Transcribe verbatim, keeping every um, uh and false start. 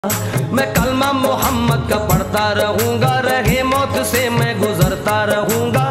मैं कलमा मोहम्मद का पढ़ता रहूंगा, रहे मौत से मैं गुजरता रहूंगा।